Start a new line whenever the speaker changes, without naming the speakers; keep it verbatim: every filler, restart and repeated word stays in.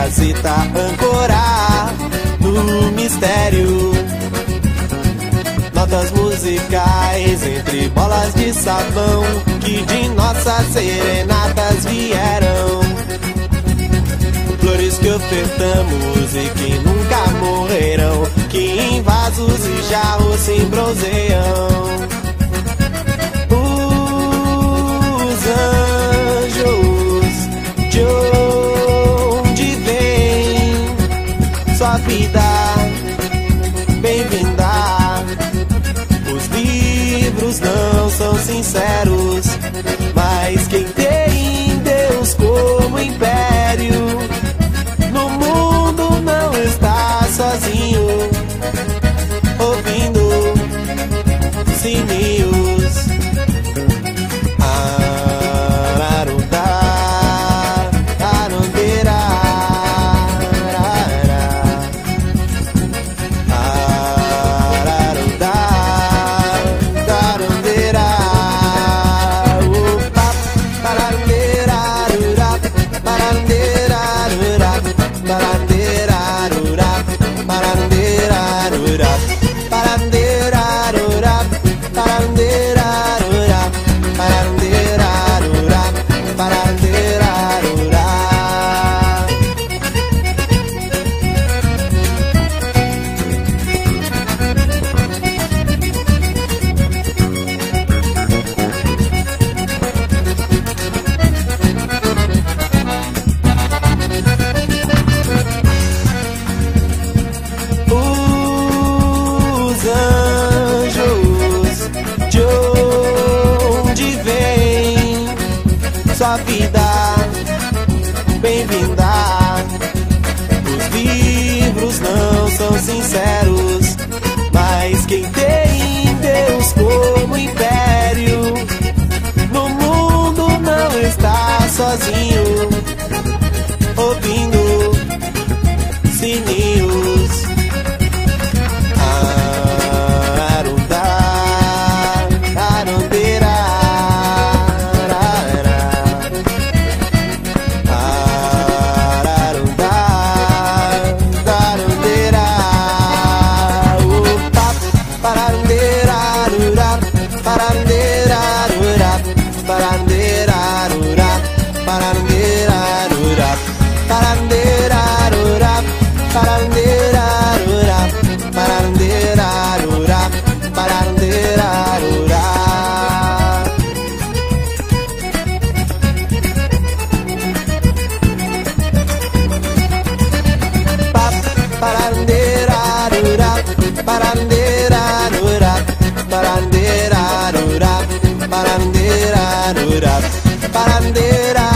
casita ancorar no mistério. Notas musicais entre bolas de sabão que de nossas serenatas vieram. Flores que ofertamos e que nunca morrerão, que em vasos e jarros se bronzeiam. Os anjos, de onde vem sua vida? Bem-vinda. Os livros não são sinceros, mas quem tem Deus como império no mundo não está sozinho, ouvindo sininhos. Ararundá, arundeira, ararundá, arundeira. Opa, parandeira, parandeira, parandeira, parandeira, parandeira, parandeira, parandeira, parandeira. Os anjos, de onde vem sua vida? Bem-vinda. Os livros não são sinceros, mas quem tem Deus como império no mundo não está sozinho, ouvindo sininhos. Ararundá, arundeira, ararundá, arundeira. Opa, parandeira, parandeira, parandeira, parandeira, parandeira, parandeira, parandeira, parandeira. Parandeira, parandeira, parandeira, parandeira, parandeira.